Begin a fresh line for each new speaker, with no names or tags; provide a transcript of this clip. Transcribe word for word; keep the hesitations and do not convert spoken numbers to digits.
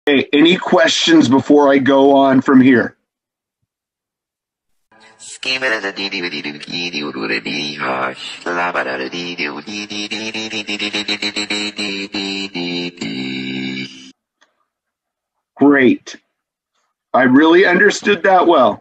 Okay, any questions before I go on from here? Great. I really understood that well.